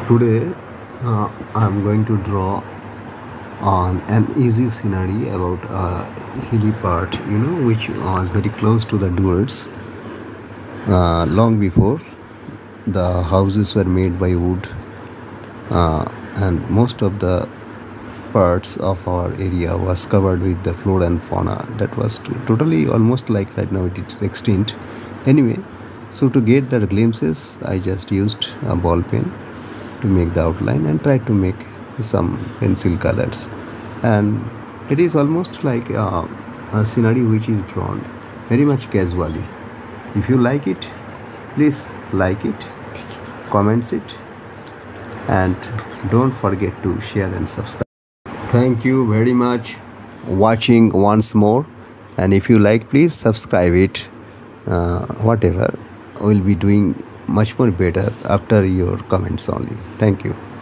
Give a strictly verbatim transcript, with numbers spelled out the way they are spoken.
Today, uh, I'm going to draw on an easy scenery about a hilly part, you know, which was very close to the doors. Uh, long before, the houses were made by wood, uh, and most of the parts of our area was covered with the flora and fauna that was t- totally almost like right now it's extinct. Anyway, so to get the glimpses, I just used a ball pen to make the outline and try to make some pencil colors, and it is almost like uh, a scenery which is drawn very much casually. If you like it, please like it, comments it, and don't forget to share and subscribe. Thank you very much watching once more, and if you like, please subscribe it. Uh, whatever, we'll be doing much more better after your comments only. Thank you.